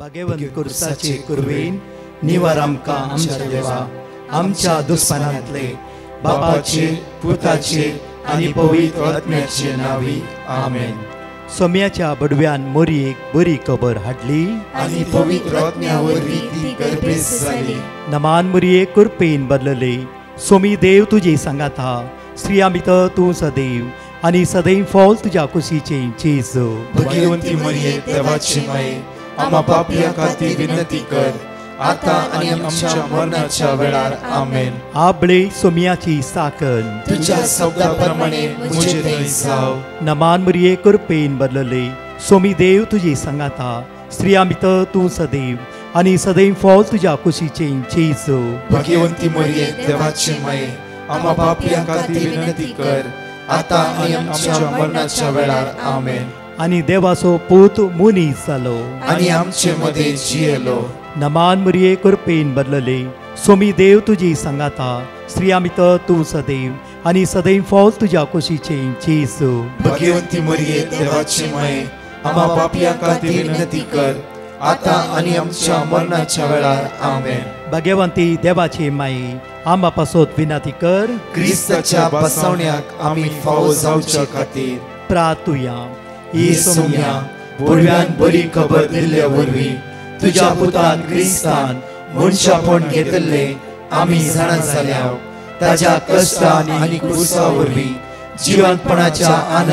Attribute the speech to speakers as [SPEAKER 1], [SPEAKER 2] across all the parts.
[SPEAKER 1] भगवंत कुर्साचे कुरवेन निवार आमकां आमच्या देवा आमच्या दुस्मनांतले बापाचे पुताचे आनी पवित्र आत्म्याचे नावी आमेन. सोम्याच्या बडव्यान मोरयेक बरी खबर हाडली
[SPEAKER 2] आनी पवित्र आत्म्या वरवीं ती गर्भेस जाली.
[SPEAKER 1] नमान मोरये कुरपेन बदलले सोमी देव तुजे सांगात हा स्त्रिया भितर तूं सदैव आनी सदैव फॉल तुज्या कुशीचे जेजू.
[SPEAKER 2] भगवंती मरिये देवाची माये आम्हा पापियां खातीर विनंती कर आता आनी आमच्या मरणाच्या वेळार आमेन.
[SPEAKER 1] आबळे सोम्याची साकन
[SPEAKER 2] तुझ्या शब्दाप्रमाणे मुझे थंय जाव.
[SPEAKER 1] नमान मोरये कुरपेन बदलले सोमी देव तुजे सांगात हा स्त्रिया भितर तूं सदैव आनी सदैव फॉल तुज्या कुशीचे जेजू.
[SPEAKER 2] भगवंती मरिये देवाची माये आम्हा पापियां खातीर विनंती कर आता आनी आमच्या मरणाच्या वेळार आमेन.
[SPEAKER 1] आनी देवाचो पूत मुनीस जालो
[SPEAKER 2] आनी आमचे मदे जियेलो.
[SPEAKER 1] नमान मोरये कुरपेन बदलले सोमी देव तुजी सांगात हा स्त्रिया भितर तूं सदैव आनी सदैव फॉल तुज्या कुशीचे जेजू.
[SPEAKER 2] भगवंती मरिये देवाची माये आम्हा पापियां खातीर विनंती कर आता आनी आमच्या मरणाच्या वेळार आमेन.
[SPEAKER 1] भगवंती देवाचे माये आम्हा पासत विनंती कर
[SPEAKER 2] क्रिस्ताच्या बसवण्याक आमी फावो जावच्या खातीर
[SPEAKER 1] प्रार्थुया.
[SPEAKER 2] ही सोम्या बडव्यान बरी खबर दिल्ल्या वरवीं तुज्या पुतान क्रिस्तान मनशापण घेतले आमी जाणा जाल्याव ताज्या कश्टान आनी क्रुसा वरवीं जिवंतपणाच्या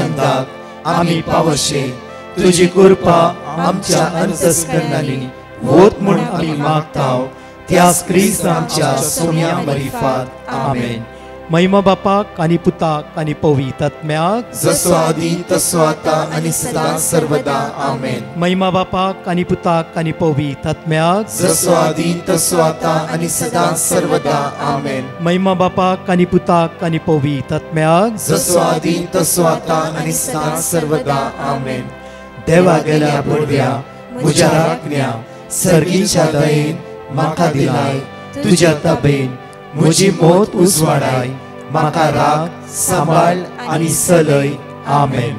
[SPEAKER 2] आनंदाक आमी पावशे तुजी कृपा आमच्या अंतस्करणांनी वोत म्हूण आमी मागताव त्याच क्रिस्त आमच्या सोम्या मरिफात आमेन.
[SPEAKER 1] महिमा बापाक आनी पुताक आनी पवित्र आत्म्याक
[SPEAKER 2] जसो आदी तसो आता आनी सदां सर्वदा आमेन.
[SPEAKER 1] महिमा बापाक आनी पुताक आनी पवित्र आत्म्याक
[SPEAKER 2] जसो आदी तसो आता आनी सदां सर्वदा आमेन.
[SPEAKER 1] महिमा बापाक आनी पुताक आनी पवित्र आत्म्याक
[SPEAKER 2] जसो आदी तसो आता आनी सदां सर्वदा आमेन. देवा गेल्या बडव्या म्हज्या राखण्या सर्गीच्या दयेन म्हाका दिलाय तुज्या ताबेन म्हजी मोत उजवाडाय म्हाका राख सांबाळ आनी चलय आमेन.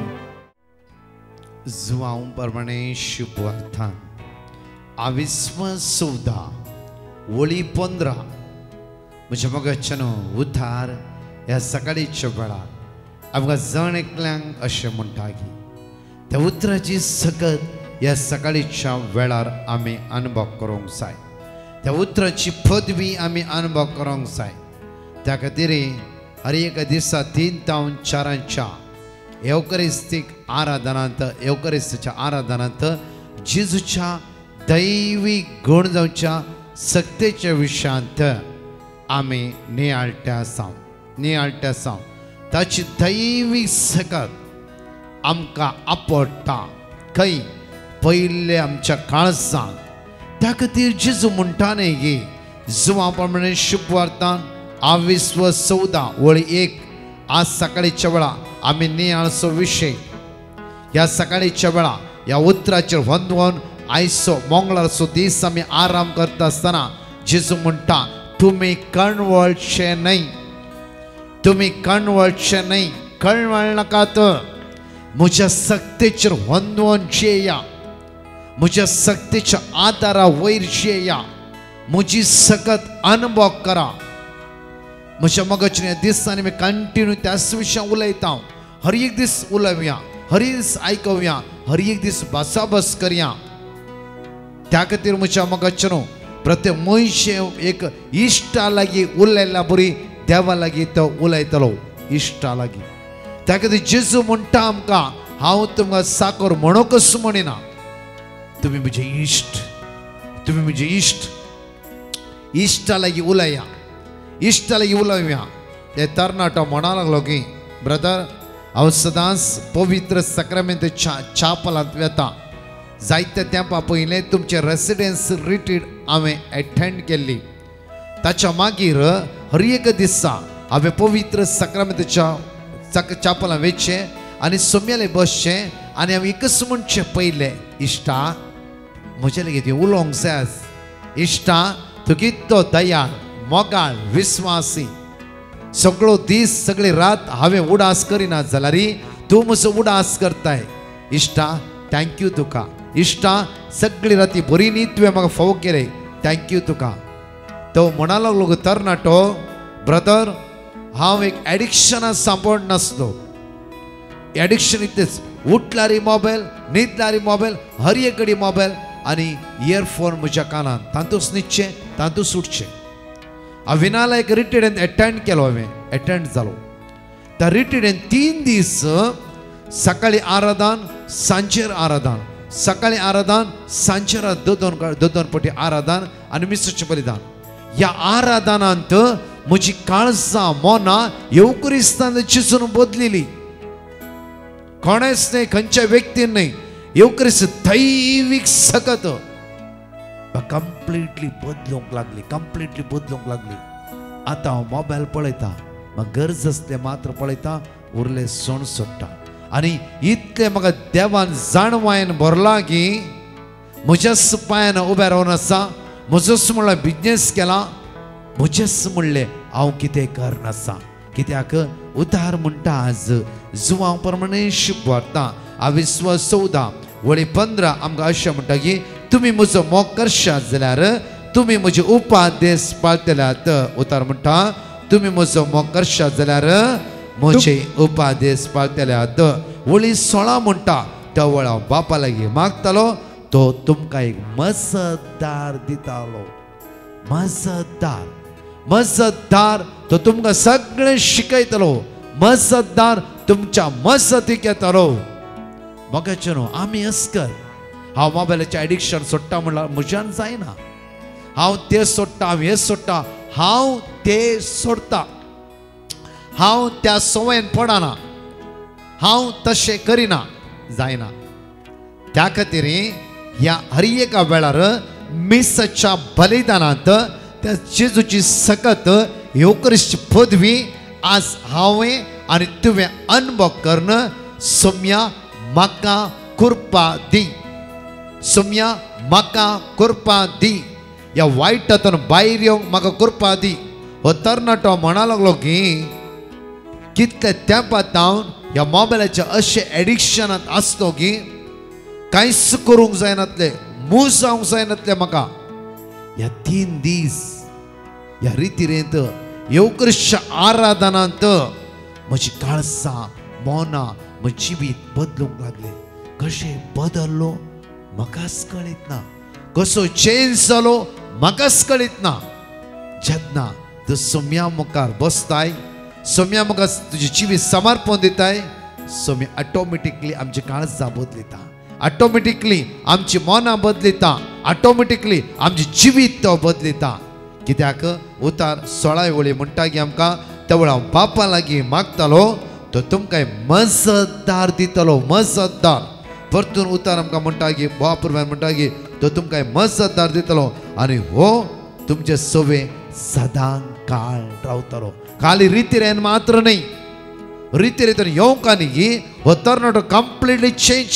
[SPEAKER 3] जुवांव प्रमाणे शुभवार्थान आविस्म सौदा वळी 15 म्हज्या मोगाच्यानो उद्धार ह्या सकाळीच्या वेळार आमकां जण एकल्यांक अशें म्हणटा की त्या उतराची सकत ह्या सकाळीच्या वेळार आमी अनुभव करूंक जाय. त्या उतराची पदवी आमी अनुभव करूंक जाय. त्या खातीर हर एक दिसा 3 ते 4 एवकरिस्तीक आराधनांत एवकरिस्तीच्या आराधनांत जेजूच्या दैवी गुण जावच्या सक्तेच्या विशयांत आमी नियाळटे आसां. ताची दैवी सकत आमकां आपडटा खंय पयले आमच्या काळजांत. त्या खातीर जेजू म्हणटा न्ही की जुवां प्रमाणे शुभवार्तान 14 वळी 1 आज सकाळीच्या वेळा आमी नियाळचो विशय ह्या सकाळीच्या वेळा ह्या उतराचेर वंदवन आयचो मंगळारचो दीस आमी आराम करता आसतना जेजू म्हणटा तुमी कणवळचे न्हय, तुमी कणवळचे न्हय, कणवळ नाकात. म्हज्या सक्तेचेर वंदवन जेया, म्हज्या सक्तीच्या आदारा वयर जेया, म्हजी सकत अनुभव करा. म्हज्या मोगाच्या दिसांनी मी कंटिन्यू त्याच विशयां उलयता. हर एक दीस उलवया, हर एक दीस आयकवया, हर एक दीस भासाभास करया. त्या खातीर म्हज्या मोगाच्या प्रत्येक मनशे एक इश्टा लागीं उलयल्या बरी देवा लागीं तो उलयतलो इश्टा लागीं. त्या खातीर जेजू म्हणटा आमकां हांव तुमकां साकर म्हणोकच म्हणिना, तुम्ही मुझे इष्ट, तुम्ही मुझे इष्ट. इश्टा लागीं उलया, इश्टा लागीं उलया. ते तरणाटो म्हणा लागलो की ब्रदर हांव सदांच पवित्र सक्रामेंत चापलांत वेता. जायत्या तेंपा पयलें तुमचे रेसिडेन्स रिट्रीट हांवें एटेंड केल्ली. ताच्या मागीर हर एक दिसा हांवें पवित्र सक्रामेंतच्या चापलां वयचें आनी सोम्याले बसचें आनी हांव एकच म्हणचें पयलें इश्टा म्हजे लागीं उलोवंक जाय. इश्टा तूं कितलो दयाळ मोगाळ विस्वासी. सगळो दीस सगळी रात हांवें उडास करिना जाल्यार तूं म्हजो उडास करताय. इश्टा थँक्यू तुका. इश्टा सगळी राती बरी न्ही तुवें म्हाका फावो केले थँक्यू तुका तो म्हणा लागलो तरणाटो ब्रदर हांव एक एडिक्शनाक सांपड नासलो एडिक्शन इतलेंच उठल्यार मोबायल न्हिदल्यार मोबायल हर एक घडी मोबायल आनी इयरफोन म्हज्या कानान तातूंच न्हिदचें तातूंच सुटचें हांव विनायक रिट्रीट एटेंड केलो हांवें एटेंड जालो त्या रिट्रीटेन 3 दीस सकाळी आराधन सांजेर आराधन सकाळी आराधन सांजेर दोन पटी आराधन आनी मिसाचें बलिदान ह्या आराधनांत म्हजी काळजां मोना येवकुरिस्तान चिसून बदलिली कोणेच नाही खंयच्या व्यक्तीन नाही येवकुरिस्त दैवीक सकत कंप्लीटली बदलूंक लागली आतां हांव मोबायल पळयता म्हाका गरज आसले मात्र पळयता उरले सण सोडटा आनी इतलें म्हाका देवान जाणवायन भरला की म्हज्याच पांयान उबें रावन आसा म्हजोच म्हणल्यार बिजनेस केला म्हजेच म्हणलें हांव कितें करनासा कित्याक उदार म्हणटा आज जो हांव परमनेश भरता अविश्वास 14 वळी 15 आमकां अशें म्हणटा की तुमी म्हजो मोग करशात जाल्यार तुमी म्हजे उपादेश पाळटल्यात उतार म्हणटा तुमी म्हजो मोग करशात जाल्यार म्हजे उपादेश पाळटल्यात वळी 16 म्हणटा त्या वेळा बापा लागीं मागतालो तो तुमकां एक मजतदार दितालो मजतदार तो तुमकां सगळें शिकयतलो मजतदार तुमच्या मजतीक येतलो मोगाचे न्हू आमी अस्कर हांव मोबायलाचें एडिक्शन सोडटा म्हणल्यार म्हज्यान जायना हांव तें सोडटा हांव हें सोडटा हांव तें सोडता हांव त्या सवयेन पडना हांव तशें करिना जायना त्या खातीर ह्या हर एका वेळार मिसाच्या बलिदानांत त्या जेजूची सकत येवकुरिस्ताची पदवी आज हांवें आनी तुवें अनुभव करून सोम्या म्हाका कृपा दी सोम्या म्हाका कृपा दी ह्या वायटांतून भायर येवंक म्हाका कृपा दी हो तरणाटो म्हणा लागलो की कितले तेंपात हांव ह्या मोबायलाच्या अशें एडिक्शनांत आसलो की कांयच करूंक जायनातलें मूज जावंक जायनातलें म्हाका ह्या 3 दीस ह्या रितीरेंत येवकुरिस्ताच्या आराधनांत म्हजी काळजां मोना म्हजें जिवीत बदलूंक लागलें कशें बदल्लो म्हाकाच कळीत ना कसो चेंज जालो म्हाकाच कळीत ना जेन्ना तूं सोम्या मुखार बसताय सोम्या मुखार तुजें जिवीत समर्पण दिताय सोम्या ऑटोमॅटिकली आमची काळजां बदलिता ऑटोमॅटिकली आमची मोना बदलिता ऑटोमॅटिकली आमची जिवीत तो बदलिता कित्याक उतार 16 वळी म्हणटा की आमकां त्या वेळा बापा लागीं मागतालो तो तुमकां मजतदार दितलो मजतदार परतून उतार आमकां म्हणटा की बापूरव्यान म्हणटा की तो तुमकां मजतदार दितलो आनी हो तुमचे सवे सदां काळ रावतलो खाली रितीरेन मात्र न्ही रितीरेतून येवंक न्ही हो तरणाटो कंप्लीटली चेंज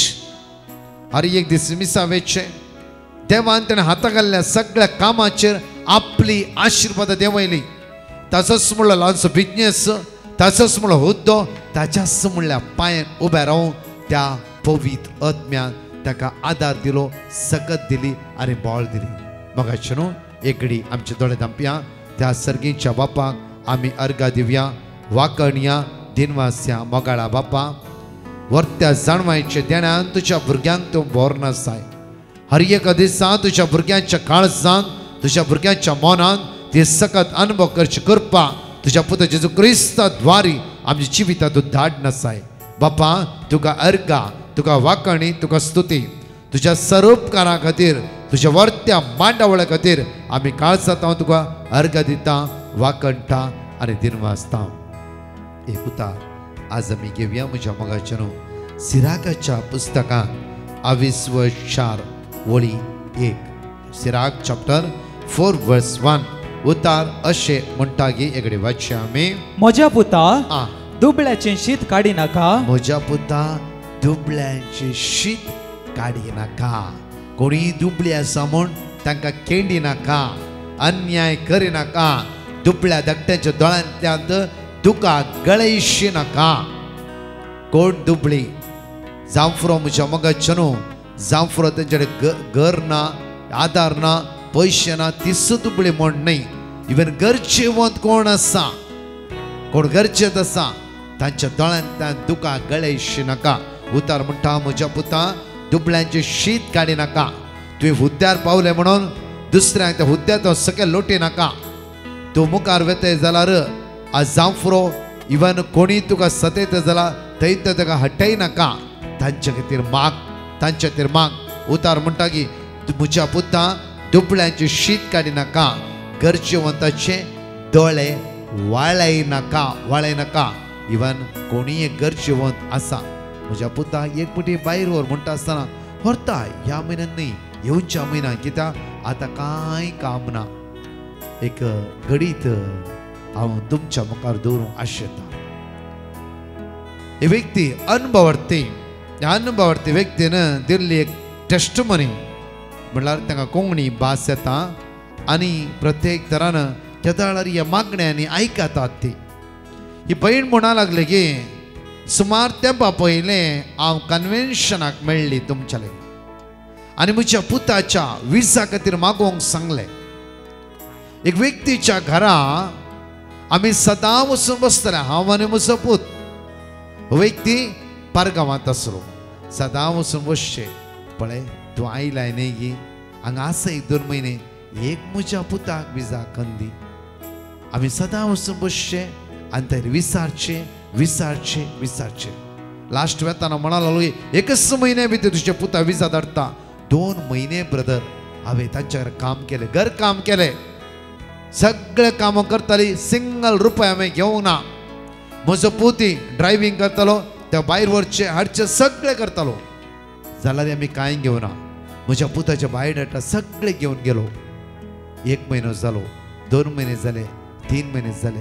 [SPEAKER 3] हर एक दीस मिसा वेचे देवान ताणें हाता घाल्ल्या सगळ्या कामाचेर आपली आशिर्वाद देंवयली ताचोच म्हणल्यार ल्हानसो बिजनेस ताचोच म्हणल्यार हुद्दो ताच्याच म्हणल्यार पांयान उबें रावून त्या पवित्र आत्म्यान ताका आदार दिलो सकत दिली आनी बोळ दिली मोगाचे न्हू एकडी आमचे दोळे धांपया त्या सर्गीच्या बापाक आमी अर्घा दिवया वाकणया दिनवास्या मोगाळा बापा वर्त्या जाणवायच्या देण्यान तुज्या भुरग्यांक तूं बोरना जाय हर एका दिसा तुज्या भुरग्यांच्या काळजांत तुज्या भुरग्यांच्या मोनान ती सकत अनुभव करची कृपा तुज्या पुत्र जेजू क्रिस्ता द्वारी आमच्या जिवितांत तूं धाडना जाय बापा तुका अर्घा तुका वाकणी तुका स्तुती तुज्या सरोपकारा खातीर तुज्या वर्त्या मांडावळ्या खातीर आमी काळजांत हांव तुका अर्घा दिता वाकणटा आनी दिनवासता एक उतार आज आमी घेवया म्हज्या मोगाच्या न्हू सिराकाच्या पुस्तकांत 24 वळी 1 सिराक चॅप्टर 4 वर्स 1 उतार अशें म्हणटा की एकडे वाचया आमी
[SPEAKER 1] म्हज्या पुता दुबळ्याचें शीत काडी नाका
[SPEAKER 3] म्हज्या पुता दुबळ्यांचें शीत काडी नाका कोणी दुबळी आसा म्हूण तांकां केंडी नाका अन्याय करिनाका दुबळ्या धाकट्याच्या दोळ्यांतल्यान तुका गळयशी नाका कोण दुबळी जावं फ्रो म्हज्या मोगाच्या न्हू जावं फुरो तेंचे घर ना, आधार ना, पयशे ना, ती सुद्दां म्हण न्ही. इवन गरजेवंत कोण आसा, कोण गरजेत आसा तांच्या दोळ्यांतल्यान दुकां गळयशी नाका. उतार म्हणटा म्हज्या पुता दुबळ्यांचे शीत काडी नाका. तुवें हुद्द्यार पावले म्हणून दुसऱ्यांक त्या हुद्द्याचो सकयल लोटी नाका. तूं मुखार वेतय जाल्यार आज जावं फुरो इवन कोणी तुका सतयत जाल्यार थंय ताका हटय नाका. तांचे खातीर माग, तांचे खातीर माग. उतार म्हणटा की म्हज्या पुता दुबळ्यांचे शीत काडी नाका, गरजेवंताचे दोळे वाळय नाका. इवन कोणी एक गरजेवंत आसा म्हज्या पुताक एक पुटी भायर व्हर म्हणटा आसतना व्हरता. ह्या म्हयन्यात न्ही, येवच्या म्हयन्यात. कित्याक आतां कांय काम ना. एक घडीत हांव तुमच्या मुखार दवरूंक आशेता. ही व्यक्ती अनुभवार्थी, ह्या अनुभवार्थी व्यक्तीन दिल्ली एक टेस्टमनी म्हणल्यार तांकां कोंकणी भास येता आनी प्रत्येक तरान केदार ह्या मागण्यांनी आयकतात. ती ही भयण म्हणा लागली की सुमार तेंपा पयलें हांव कन्वेन्शनाक मेळ्ळी तुमच्याले आनी म्हज्या पुताच्या विजा खातीर मागोवंक सांगलें. एक व्यक्तीच्या घरा आमी सदां वचून बसतले, हांव आनी म्हजो पूत. व्यक्ती पारगांवांत आसलो, सदां वचून बसचे. पळय तूं आयलाय न्ही गी, हांगा आसा 1-2 म्हयने, एक म्हज्या पुताक विजा कंदी. आमी सदां वचून बसचे आनी थंय विचारचे. लास्ट वेताना म्हणा लागलो 1 म्हयने भितर तुजे पुता विजा धाडटा. 2 म्हयने ब्रदर हांवें तांच्या काम केलें, घर काम केलें, सगळे कामां करताली, सिंगल रुपया हांवें घेवंक ना. म्हजो पुती ड्रायव्हिंग करतालो, त्या भायर व्हरचे हाडचे सगळे करतालो, जाल्यार आमी कांय घेवना. म्हज्या पुताच्या बायोडाटा सगळे घेवन गेलो. 1 म्हयनो जालो, 2 म्हयने जाले, 3 म्हयने जाले,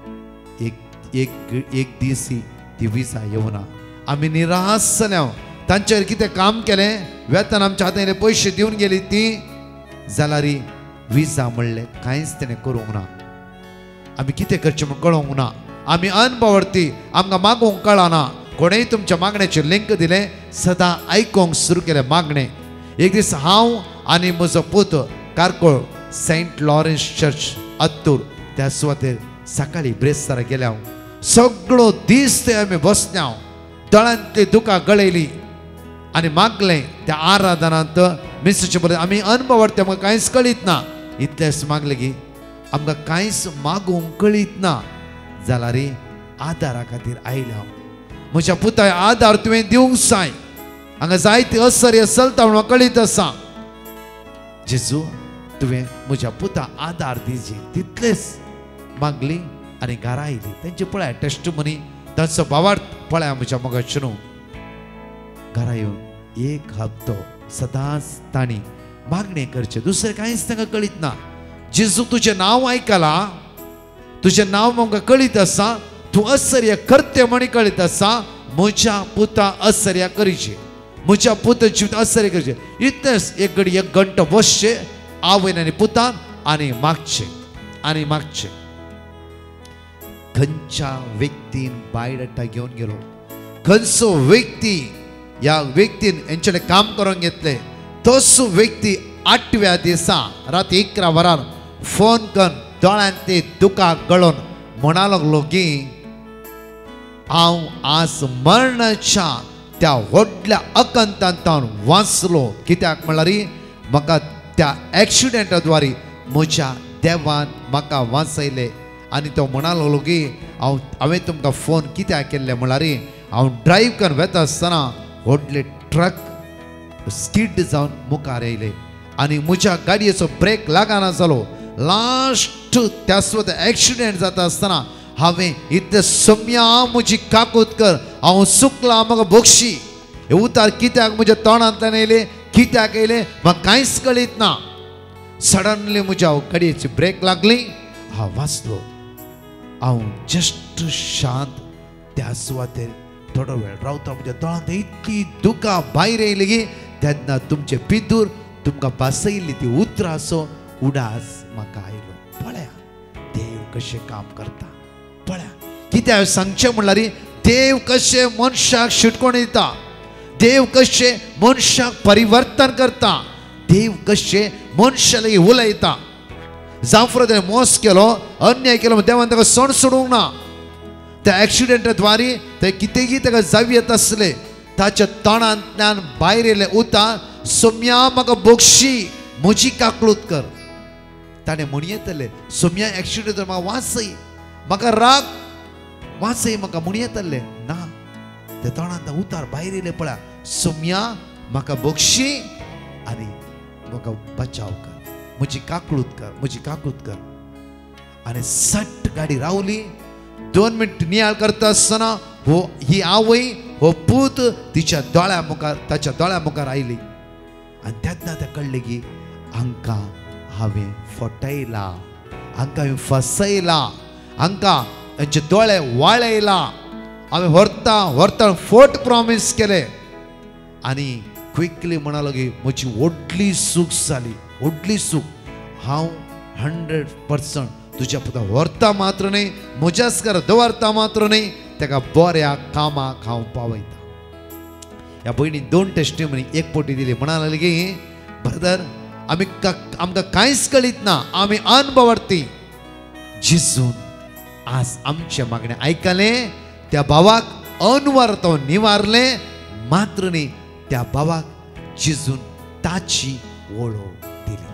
[SPEAKER 3] एक दीस ती विजा येवना. आमी निराश जाल्या. तांचेर कितें काम केलें, वेतन आमच्या हातांतले पयशे दिवन गेली ती, जाल्यार विजा म्हणलें कांयच तेणें करूंक ना. आमी कितें करचें म्हूण कळोवंक ना. आमी अनपावर्थी, आमकां मागोवंक कळना. कोणेंय तुमच्या मागण्याचेर लिंक दिलें, सदां आयकोंक सुरू केलें मागणें. एक दीस हांव आनी म्हजो पूत Karkal saint Lawrence church Attur त्या सुवातेर सकाळी ब्रेस्तारा गेल्या. सगळो दीस ते आमी बसल्या, दोळ्यांतली दुकां गळयली आनी मागलें. त्या आराधनांत मिस्टरचे बरें आमी अनपावर्थी, आमकां कांयच कळीत ना. इतलेंच मागलें की आमकां कांयच मागोवंक कळीत ना, जाल्यार आदारा खातीर आयल्या. म्हज्या पुताय आदार तुवें दिवंक जाय. हांगा जायती असर्य चलता म्हणून कळीत आसा. जेजू तुवें म्हज्या पुता आदार दिजे. तितलेंच मागली आनी घरा आयली. तेंचे पळय टेस्टमनी, तांचो भावार्थ पळय म्हज्या मोगाचेर. घरा येवन 1 हप्तो सदांच तांणी मागणें करचें, दुसरें कांयच तांकां कळीत ना. जेजू तुजें नांव आयकलां, तुजें नांव म्हाका कळीत आसा, तूं असर्य करते म्हणी कळीत आसा. म्हज्या पुता असर्या करीचे, म्हज्या पुता जिवीत असर्य करचें. इतलेंच 1 घंटो बसचे आवयन आनी पुतान आनी मागचे. खंयच्या व्यक्तीन बायोडाटा घेवन गेलो, खंयचो व्यक्ती ह्या व्यक्तीन हेंचें काम करून घेतलें, तोच व्यक्ती 8व्या दिसा राती 11 वरार फोन करून दोळ्यांतली दुकां गळोवन म्हणा लागलो की हांव आज मरणाच्या त्या व्हडल्या अकंतांतान वाचलो. कित्याक म्हळ्यार म्हाका त्या एक्सिडेंटाद्वारे म्हज्या देवान म्हाका वाचयले. आनी तो म्हणा लागलो की हांवें तुमकां फोन कित्याक केल्ले म्हळ्यार हांव ड्रायव्ह करून वता आसतना व्हडले ट्रक स्कीड जावन मुखार येयले आनी म्हज्या गाडयेचो ब्रेक लागना जालो. लास्ट त्या सुवात एक्सिडेंट जाता आसतना हांवें इतले सम्या म्हजी काकूत कर, हांव चुकलां, म्हाका बक्षी. हे उतार कित्याक म्हज्या तोंडांतल्यान येयले, कित्याक येयले म्हाका कांयच कळीत ना. सडनली म्हज्या गाडयेची ब्रेक लागली, हांव वाचलो. हांव जस्ट शांत त्या सुवातेर थोडो वेळ रावता. म्हज्या दोळ्यांत इतली दुकां भायर येयली की तेन्ना तुमचे भितर तुमकां बसयल्ली ती उतराचो उडास म्हाका आयलो. पळया देव कशें काम करता. पळया कित्याक सांगचें म्हणल्यार देव कशें मनशाक शिटकोण दिता, देव कशे मनशाक परिवर्तन करता, देव कशे मनशाला उलयता. जाफर त्याने मोस केलो, अन्याय केलो, देवान ताका सण सोडूंक ना. त्या एक्सिडेंटाद्वारे ते कितेंय ताका जावी येता आसले, ताच्या तोंडांतल्यान भायर येले उतार, सोम्या म्हाका बक्षी, म्हजी काकळूत कर. ताणें म्हणी येतले, सोम्या एक्सिडेंट म्हाका वाचय, म्हाका राग वाचय, म्हाका म्हणी येतले. ना, त्या तोंडांत उतार भायर येले पळय, सोम्या म्हाका बक्षी आनी म्हाका बचाव कर, म्हजी काकळूत कर, म्हजी काकळूत कर. आनी सट्ट गाडी रावली. 2 मिनट नियाळ करता आसतना हो ही आवय, हो पूत तिच्या दोळ्या मुखार, ताच्या दोळ्या मुखार आयली. आनी तेन्ना तें कळ्ळें की हांकां हांवें फटयला, हांकां हांवें फसयला, हांकां हांचे दोळे वाळयला, हांवें व्हरता व्हरता फोट प्रॉमिस केले. आनी क्विकली म्हणालो की म्हजी व्हडली चूक जाली, व्हडली चूक. हांव 100% तुज्या पुता व्हरता मात्र न्ही, म्हज्याच घर दवरता मात्र न्ही, ताका बऱ्या कामाक हांव पावयता. ह्या भयणीन 2 टेस्टिमनी एक पोटी दिली. म्हणाली की ब्रदर, आमकां कांयच कळीत ना, आमी अनभवर्ती. जेजून आज आमचे मागणे आयकलें, त्या भावाक अनवरतो निवारले मात्र न्ही, त्या भावाक जेजून ताची वळख दिली.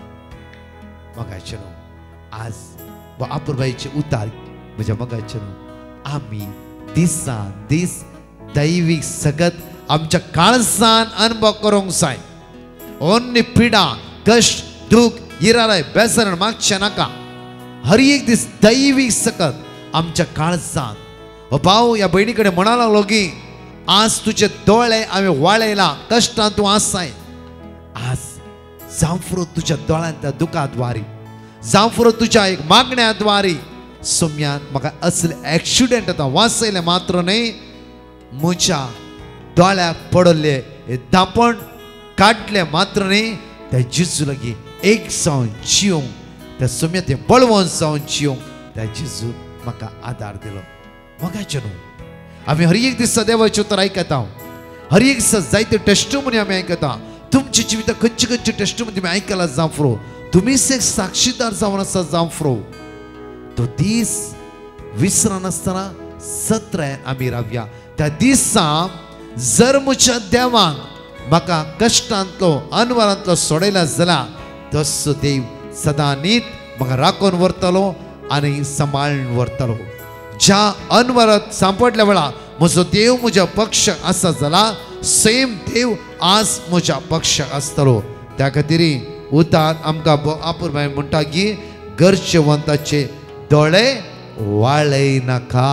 [SPEAKER 3] मगाचे आज आपुरबाईचे उतार म्हज्या मगाचे आमी दिसान दीस दैवीक सगत आमच्या काळजान अनुभव करूंक जाय. अन्य पिडा, कष्ट, दुख, इराय, बेसरण मागचे नाका. हर एक दीस दैवीक सकत आमच्या काळजान. हो भाव ह्या भयणी कडेन म्हणा लागलो की आज तुझे दोळे हांवें वाळयला, कश्टांत तूं आसाय. आज जावं तुझ्या दोळ्यांतल्या दुखाद्वारे, जावं तुझ्या एक मागण्याद्वारे, सोम्यान म्हाका असले एक्सिडेंट येता वाचयले मात्र न्ही, म्हज्या दोळ्याक पडले हे दापण काडले मात्र न्ही, त्या जेजू लागीं एक जावन जिवंक, त्या सोम्या ते बळवंत जावन जिवंक त्या जेजून म्हाका आदार दिलो. मगाचे न्हू आमी हर एक दिसा देवाचें उतर आयकता, हर एक दिसा जायते टेस्टिमोनी आमी आयकता. तुमच्या जिवितांत खंयची खंयची टेस्टिमोनी तुमी आयकला जावं, तुमीच एक साक्षीदार जावन आसा जावं. तो दीस विसरनासतना सत्रेन आमी रावया. त्या दिसा जर म्हज्या देवान म्हाका कश्टांतलो अनवरांतलो सोडयला जाल्यार तसो देव सदां न्हीद म्हाका राखून व्हरतलो आनी सांबाळून व्हरतलो. ज्या अनवरांत सांपडल्या वेळार म्हजो देव म्हज्या पक्षाक आसा जाल्यार सेम देव आज म्हज्या पक्षाक आसतलो. त्या खातीर उतार आमकां आपुरबाय म्हणटा की गरजेवंताचे दोळे वाळय नाका.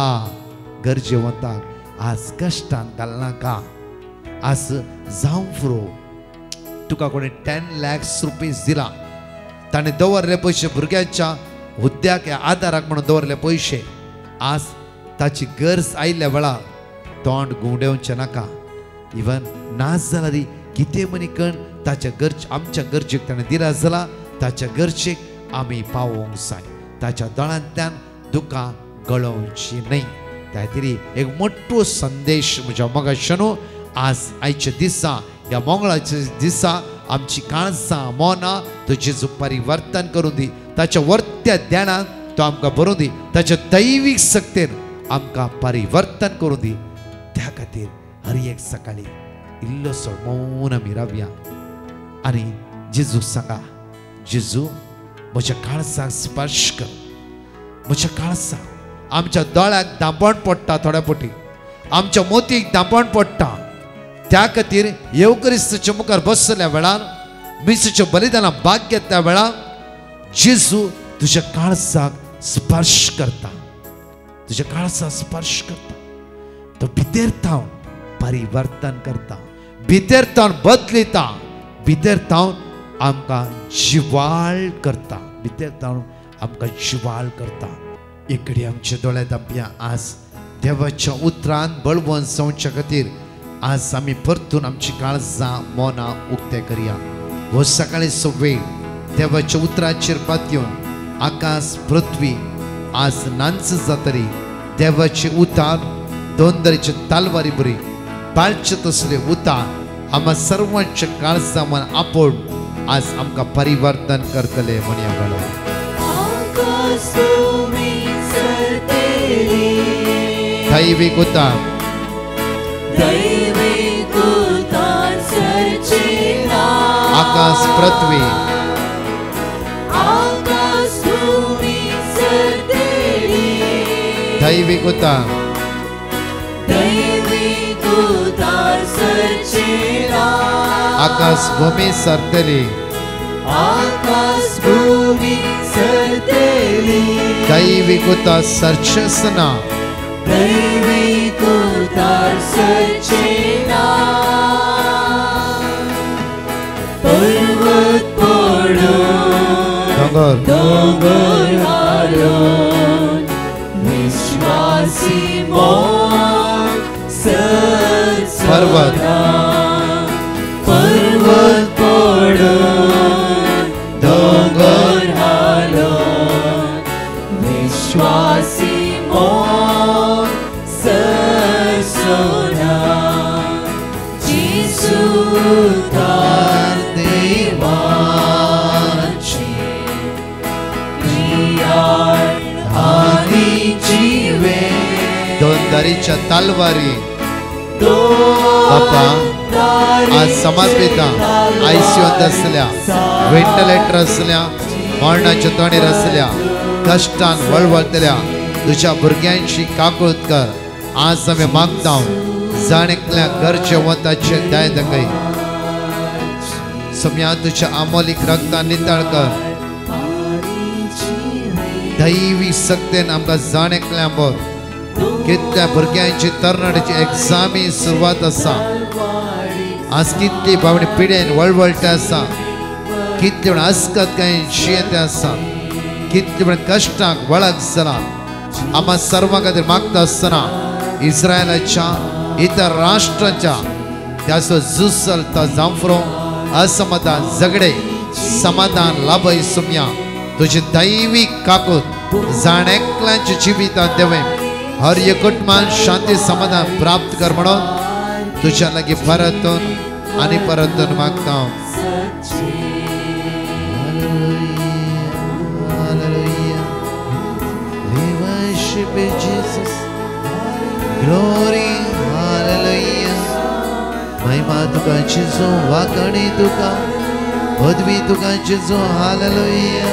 [SPEAKER 3] गरजेवंताक आज कश्टांत घालनाका. आज जावं फुरो तुका कोणी 10 लाख रुपीज दिला, ताणें दवरले पयशे भुरग्यांच्या हुद्द्याक आदाराक म्हणून दवरले पयशे. आज ताची गरज आयिल्ल्या वेळार तोंड गुंवडेवचें नाका. इवन नाच जाल्यार कितें मनी कण ताच्या आमच्या गरजेक ताणें दिला जाल्यार ताच्या गरजेक आमी पावोवंक जाय. ताच्या दोळ्यांतल्यान दुकां गळोवची न्हय. त्या खातीर एक मोठो संदेश म्हज्या मोगाच्यानू आज आयच्या दिसा, ह्या मंगळाच्या दिसा आमची काळजां मोना तो जेजू परिवर्तन करून दी. ताच्या वर्त्या ध्यानान तो आमकां भरून दी. ताच्या दैवीक सक्तेन आमकां परिवर्तन करून दी. त्या खातीर हर एक सकाळी इल्लोसो मौन आमी रावया आनी जेजूक सांगा, जेजू म्हज्या काळजाक स्पर्श कर. म्हज्या काळजाक आमच्या दोळ्याक दांपण पडटा, थोड्या पटी आमच्या मोतीक दांपण पडटा. त्या खातीर येवकरिस्ताच्या मुखार बसल्या वेळार, मिसाच्या बलिदानाक भाग घेतल्या वेळार जेजू तुज्या काळजाक स्पर्श करता, तुज्या काळजाक स्पर्श करता. तो भितर थावन परिवर्तन करता, भितर थावन बदलिता, भितर थावन आमकां जिवाळ करता, भितर थावन आमकां जिवाळ करता. एक आमचे दोळे धांपया. आज देवाच्या उतरान बळवंत जावच्या खातीर आज आमी परतून आमची काळजां मोना उक्ते करया. हो सकाळीचो वेळ देवाच्या उतराचेर पातयेवन आकाश पृथ्वी आज नांच जातरी देवाचे उतार दोंदरेचे तालवारी बरी पाळचे तसले उतार आम्हा सर्वांच्या काळजा मन आपोण आज आमका परिवर्तन करतले म्हणया गलो दैविक उतार आकाश पृथ्वी दैविक उतार आकाश भूमि सरतेली दैविक उतार सर्चसना
[SPEAKER 2] पर्वत डोंगर हालून विश्वासी मोग
[SPEAKER 3] पर्वत
[SPEAKER 2] पडून डोंगर हालून विश्वासी मोग सोना जिसू उद्धार देवाची प्रियाळ आणि जीवे
[SPEAKER 3] दोन दारीच्या तलवारी बापा आज समर्पिता आयसीयूत असल्या व्हेंटिलेटर असल्या मरणाच्या तोंडीर असल्या कष्टान वळवळतल्या तुझ्या भुरग्यांची काकुळत कर आज आम्ही मागता जाणेकल्या गरजेवंताचे दाय दंगई सम्या तुझ्या अमोलिक रक्ता नितळ कर दैवी सक्तेन आमकां जाणेकल्या बोर कितल्या भुरग्यांची तरणाटीची एग्जामी सुरवात आसा आज कितली बावणी पिडेन वळवळटे आसा कितले म्हण अस्कत काय जियेते आसा कितले म्हण कश्टाक वळख जाला आम्हा सर्वां खातीर मागता आसतना इस्रायलाच्या इतर राष्ट्रांच्या त्याचो जुसल तो जांफरो असमाधान झगडे समाधान लाभय सुम्या तुझे दैवीक काकूत जाणेकल्यांच्या जिवितांत देवे हर एक कुटुंबान शांती समाधान प्राप्त कर म्हणून तुझ्या लागी परतून आणि परतून मागता Glory, hallelujah. महिमा तुका जिजो वाकणी तुका पदवी तुका जिजो hallelujah.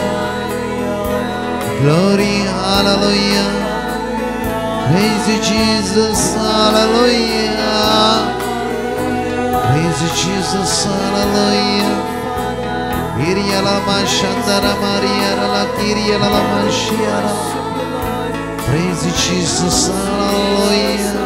[SPEAKER 3] Glory, hallelujah. Praise you, Jesus, hallelujah. Praise you, Jesus, hallelujah. Kiriya lama shandara Maria la kiriya lama shiara. Praise you, Jesus, hallelujah.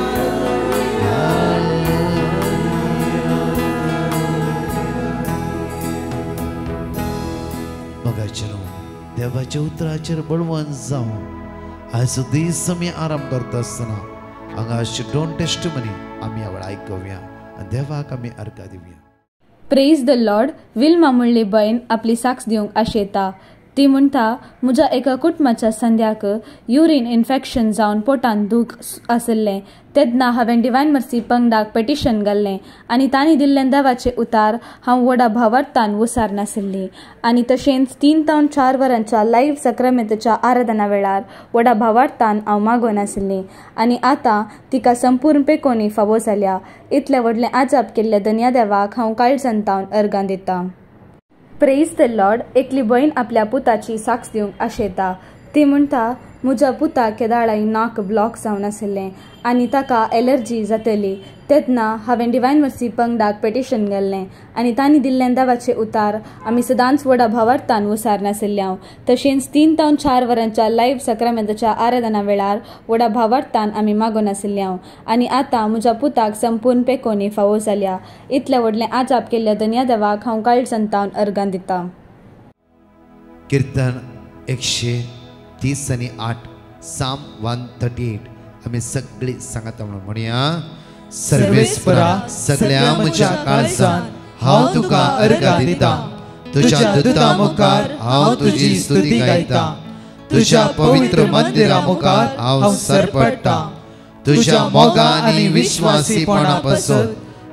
[SPEAKER 3] मगाचेरो देवाच्या उतराचेर बळवंत जावं आज दीस आमी आराम करता आसतना हांगाची दोन टेस्टमनी आमी आवड आयकुया आनी देवाक आमी अर्घ दिवया.
[SPEAKER 4] Praise the Lord. विल्मा म्हणली बयन आपली साक्ष दिवंक आशेता. ती म्हणटा म्हज्या एका कुटुंबाच्या संध्याक युरीन इन्फेक्शन जावन पोटान दूख आसलें तेन्ना हांवें डिवायन मर्सी पंगडाक पेटिशन घाल्लें आनी तांणी दिल्लें देवाचें उतार हांव व्हडा भावार्थान वसार नाशिल्ली आनी तशेंच 3 ते 4 वरांच्या लायव्ह सक्रामेंतच्या आराधना वेळार व्हडा भावार्थान हांव मागो नाशिल्ली आनी आतां तिका संपूर्णपणान फावो जाल्या. इतलें व्हडलें आजाप केल्ल्या धन्या देवाक हांव काळजांतावन अर्गां दितां. Praise the lord. एकली बहीण आपल्या पुताची साक्ष दिवंक आशेता. ती म्हणटा म्हज्या पुताक केदाळाई नाक ब्लॉक जावन आशिल्लें आनी ताका एलर्जी जातली तेन्ना हांवें डिवायन मर्सी पंगडाक पेटिशन घाल्लें आनी तांणी दिल्लें देवाचें उतार आमी सदांच व्हडा भावार्थान वसार नाशिल्ल्या. तशेंच 3 ते 4 वरांच्या लायव्ह सक्रामेंतच्या आराधना वेळार व्हडा भावार्थान आमी मागो नाशिल्ल्या आनी आतां म्हज्या पुताक संपूर्णपणान फावो जाल्या. इतलें व्हडलें आजाप केल्ल्या धन्या देवाक हांव काळजांतावन अर्गां दितां.
[SPEAKER 3] कीर्तन 138 साम 138 आम्ही सगळी सांगता म्हणूया. सर्वेस्परा सगळ्या म्हज्या काळजान हांव तुका अर्घ दिता. तुझ्या दुता मुखार हांव तुजी स्तुती गायता. तुझ्या पवित्र मंदिरा मुखार हांव सरपडटा. तुझ्या मोगा आनी विश्वासीपणा पासून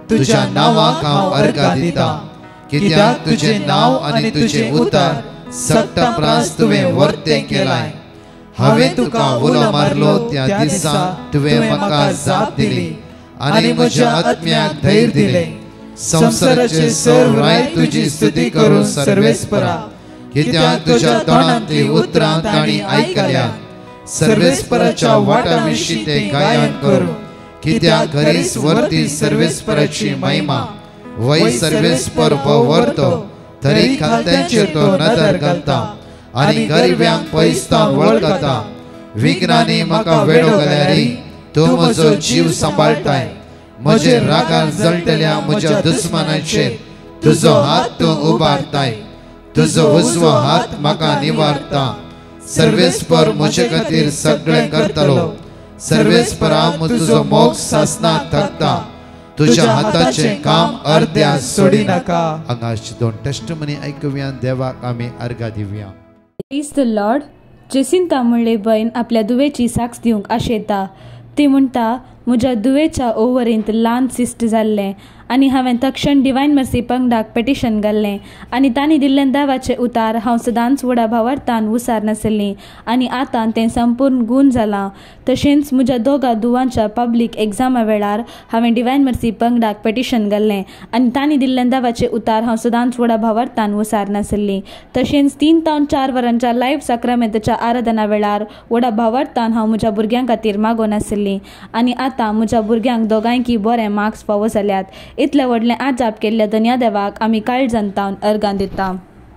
[SPEAKER 3] तुझ्या नावाक हांव अर्घा दिता कित्याक तुझे नाव आनी तुझे उतार सक्ता प्रास तुवें वर्ते केलाय हांवें तुका उलो मारलो त्या दिसा तुवें म्हाका जाप दिली आनी म्हज्या आत्म्याक धैर्य दिले संवसाराचे सर्व राय तुजी स्तुती करून सर्वेस्परा कित्याक तुझ्या तोंडांतली उतरां ताणी आयकल्यात सर्वेस्पराच्या वाटा विशीं ते गायन करूं कित्याक घरीच वर्ती सर्वेस्पराची महिमा वय सर्वेस्पर वर्तो तरी खात्यांचेर तो नदर घालता आनी गरिब्यांक पयस्तान वळखता विघ्नांनी म्हाका वेडो घाल्यारी तूं म्हजो जीव सांबाळटाय म्हजे रागान जळटल्या म्हज्या दुस्मानाचेर तुजो हात तूं उबारताय तुजो उजवो हात म्हाका निवारता सर्वेस्पर म्हजे खातीर सगळें करतलो सर्वेस्परा तुजो मोग सासना थकता तुझ्या हाताचे काम अर्ध्या सोडी नाका हांगाची दोन टेस्टमनी आयकुया देवाक आमी अर्घा दिवया
[SPEAKER 4] प्रेज द लॉर्ड जेसिंता म्हणले बयन आपल्या दुवेची साक्ष दिवंक आशेता ती म्हणटा म्हज्या दुवेच्या ओव्हरींत ल्हान सिस्ट जाल्लें आनी हांवें तक्षण डिवायन मर्सी पंगडाक पेटिशन घाल्लें आनी तांणी दिल्लें देवाचें उतार हांव सदांच व्हडा भावार्थान उसार नासलीं आनी आतां तें संपूर्ण गूण जालां तशेंच म्हज्या दोगा दुवांच्या पब्लीक एग्जामा वेळार हांवें डिवायन मर्सी पंगडाक पेटिशन घाल्लें आनी तांणी दिल्लें देवाचें उतार हांव सदांच व्हडा भावार्थान उसार नासलीं तशेंच 3 ते 4 वरांच्या लायव्ह साक्रामेंताच्या आराधना वेळार व्हडा भावार्थान हांव म्हज्या भुरग्यां खातीर मागो नासलीं आनी आतां म्हज्या भुरग्यांक दोगांयकी बरे मार्क्स फावो जाल्यात इतले व्हडलें आजाप केल्ल्या धन्या देवाक आमी काळजांतावन अर्गां दिता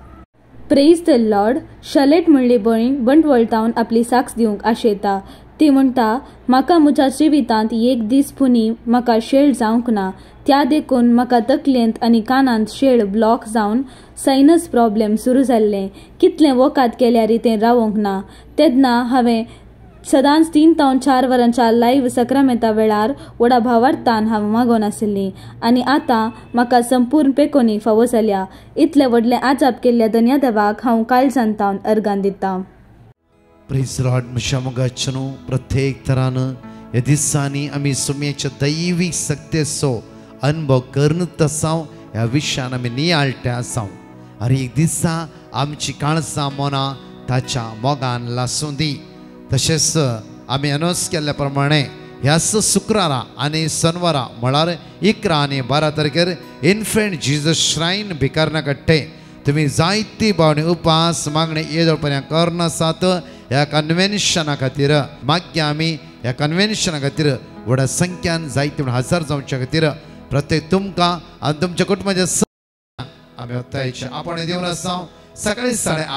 [SPEAKER 4] प्रेज द लॉर्ड शालेट म्हणली बहीण बंटवळतावन आपली साक्ष दिवंक आशेता ती म्हणटा म्हाका म्हज्या जिवितांत एक दीस पुनी म्हाका शेळ जावंक ना त्या देखून म्हाका तकलेंत आनी कानांत शेळ ब्लॉक जावन सायनस प्रॉब्लेम सुरू जाल्ले कितलें वकात केल्यार तें रावोंक ना तेन्ना हांवें सदांच 3 ते 4 वरांच्या लायव्ह सक्रामेंता वेळार व्हडा भावार्थान हांव मागोन आशिल्लीं आनी आतां म्हाका संपूर्ण पेकोनी फावो जाल्या इतले व्हडलें आजाप केल्ल्या धन्या देवाक हांव काळजांतावन अर्गां दिता
[SPEAKER 3] प्रेज लॉर्ड म्हज्या मोगाचें न्हू प्रत्येक तरान ह्या दिसांनी आमी सुमयेच्या दैवीक सक्तेचो अनुभव करनूच आसाव ह्या विशयान आमी नियाळटे आसाव आनी एक दिसा आमची काळजां मनां ताच्या मोगान लासूं दी तशेंच आमी अनाउन्स केल्ल्या प्रमाणे ह्याच शुक्रारा आनी शनवारा म्हळ्यार 11 आनी 12 तारखेर इन्फंट जिजस श्रायन भिकारना कट्टे तुमी जायती भावने उपास मागणे येदोळपर्यंत करना आसात ह्या कन्वेन्शना खातीर मागीर आमी ह्या कन्वेन्शना खातीर व्हडा संख्यान जायते हजार जावच्या खातीर प्रत्येक तुमकां आनी तुमच्या कुटुंबाच्या आमी वतायचे आपण देवन आसा सकाळी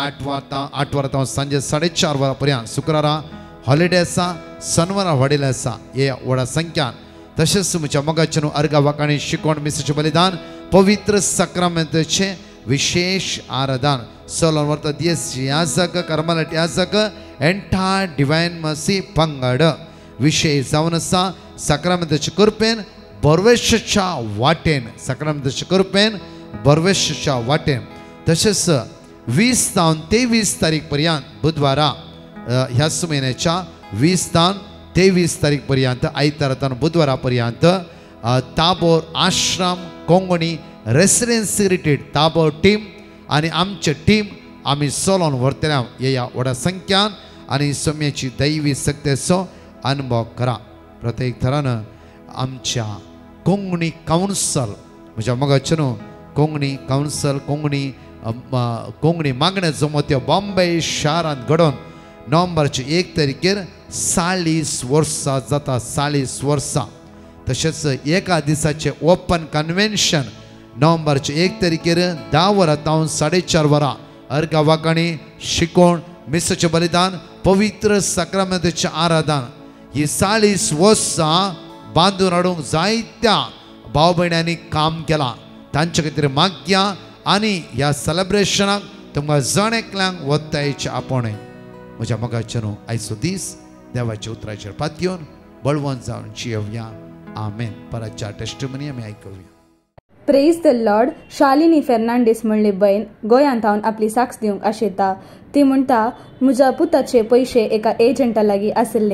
[SPEAKER 3] 8:30 वरां सांजे 4:30 वरां पर्यंत शुक्रारा हॉलिडे आसा शनवारा हॉलिडे आसा हे व्हडा संख्यान तशेंच म्हज्या मोगाचें अर्घा वाकाणी शिकोण मिसाचें बलिदान पवित्र सक्रामेंताचें विशेष आराधन सोलोन व्हरता दियस याजक कर्मलट याजक एंटायर डिवायन मर्सी पंगड विशेष जावन आसा सक्रामेंताचे कृपेन बरवेशाच्या वाटेन सक्रामेंताचे कृपेन बरवेशाच्या वाटेन तशेंच 20 ते 23 तारीख पर्यंत बुधवारा ह्या म्हयन्याच्या 20 ते 23 तारीख पर्यंत आयतारांतल्यान बुधवारा पर्यंत Tabor ashram Konkani residency retreat Tabor team आनी आमचे टीम आमी सोलोन व्हरतल्या ह्या व्हडा संख्यान आनी सोम्याची दैवी सक्तेचो अनुभव करा प्रत्येक तरान आमच्या कोंगणी कावन्सल म्हज्या मोगाचें न्हू कोंगणी कावन्सल कोंगणी मागणे जमोत्यो बॉम्बे शारांत घडोवन नोव्हेंबरचे 1 तारखेर 40 वर्सां जाता 40 वर्सां तशेंच एका दिसाचे ओपन कन्वेन्शन नोव्हेंबरचे 1 तारखेर 10 वरां तावन 4:30 वरां अर्घा वाकाणी शिकोण मिसाचें बलिदान पवित्र सक्रामेंताचें आराधन ही 40 वर्सां बांदून हाडूंक जायत्या भाव भयण्यांनी काम केलां तांचे खातीर मागया आनी ह्या सेलेब्रेशनाक तुमकां जण एकल्यांक वतायचे आपण म्हज्या मोगाचें न्हू आयचो दीस देवाच्या उतराचेर पातयेवन बळवंत जावन जियेवया आमेन परतच्या टेस्टिमनी आमी आयकुया
[SPEAKER 4] praise the lord Shalini Fernandes म्हणली बयन गोंयांत हांव आपली साक्ष दिवंक आशेता ती म्हणटा म्हज्या पुताचे पयशे एका एजंटा लागीं आशिल्ले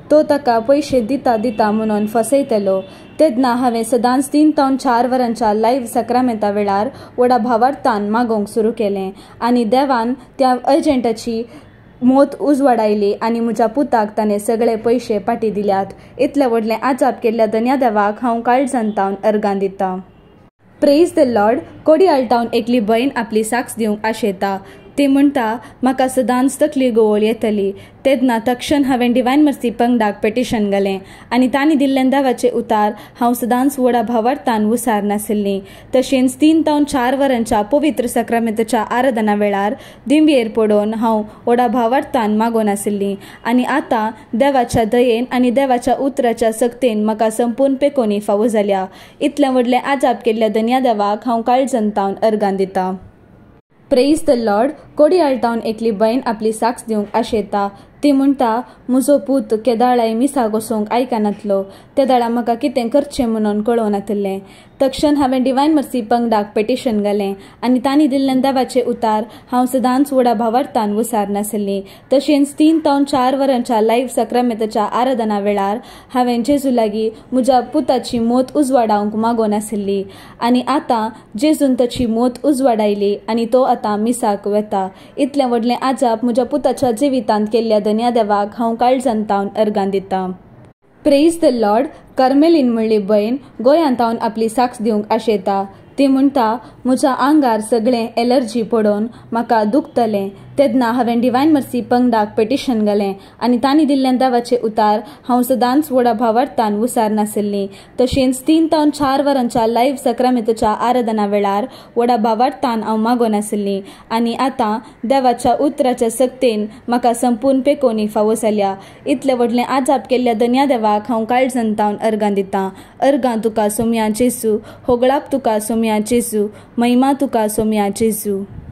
[SPEAKER 4] तो ताका पैसे दिता दिता म्हणून फसयतलो. तेन्ना हांवें सदांच 3 ते 4 वरांच्या लायव्ह सक्रामेंता वेळार व्हडा भावार्थान मागोवंक सुरू केलें आनी देवान त्या एजंटाची मोत उजवाडायली आनी म्हज्या पुताक ताणें सगळे पयशे पाटी दिल्यात. इतले व्हडलें आजाप केल्ल्या धन्या देवाक हांव काळजांतावन अर्गां दितां. Praise the lord. कोडी आल्तावन एकली भयण आपली साक्ष दिवंक आशेता. ती म्हणटा, म्हाका सदांच तकली घुंवळ येतली. तेन्ना तक्षण हांवें डिवायन मर्सी पंगडाक पेटिशन घालें आनी तांणी दिल्लें देवाचें उतार हांव सदांच व्हडा भावार्थान विसार नाशिल्लीं. तशेंच 3 ते 4 वरांच्या पवित्र सक्रामेंताच्या आराधना वेळार दिंबयेर पडोवन हांव व्हडा भावार्थान मागोवन आशिल्लीं. आनी आतां देवाच्या दयेन आनी देवाच्या उतराच्या सक्तेन म्हाका संपूर्ण पेकोनी फावो जाल्या. इतलें व्हडलें आजाप केल्ल्या धन्या देवाक हांव काळजांतावन अर्गां दितां. Praise the lord. कोडी आल्तावन एकली भयण आपली साक्ष दिवंक आशेता. ती म्हणटा, म्हजो पूत केदाळाय मिसा घोसूंक आयकनातलो. त्या दाळा म्हाका कितें करचें म्हणून कळोनातलें. तक्षण हांवें डिवायन मर्सी पंगडाक पेटिशन घालें आनी तांणी दिल्लें देवाचें उतार हांव सदांच व्हडा भावार्थान विसार नाशिल्लीं. तशेंच 3 ते 4 वरांच्या लायव्ह सक्रामेंताच्या आराधना वेळार हांवें जेजू लागीं म्हज्या पुताची मोत उजवाडावंक मागोवन आशिल्ली. आनी आतां जेजून ताची मोत उजवाडायली आनी तो आतां मिसाक वेता. इतलें व्हडलें आजाप म्हज्या पुताच्या जिवितांत केल्ल्या धन्या देवाक हांव काळजांतावन अर्गां दितां. Praise the Lord. कार्मेलीन म्हणली भयण गोंयांतावन आपली साक्ष दिवंक आशेता. ती म्हणटा, म्हज्या आंगार सगळें एलर्जी पडोवन म्हाका दुखतलें. तेन्ना हांवें डिवायन मर्सी पंगडाक पेटिशन घालें आनी तांणी दिल्लें देवाचें उतार हांव सदांच व्हडा भावार्थान विसार नाशिल्लीं. तशेंच 3 ते 4 वरांच्या लायव्ह सक्रामेंताच्या आराधना वेळार व्हडा भावार्थान हांव मागोवन आशिल्लीं. आनी आतां देवाच्या उतराच्या सक्तेन म्हाका संपूर्ण पेकोनी फावो जाल्या. इतलें व्हडलें आजाप केल्ल्या धन्या देवाक हांव काळजांतावन अर्गां दितां. अर्गां तुका सोम्या जेजू. होगळाप तुका सोम्या जेजू. महिमा तुका सोम्या जेजू.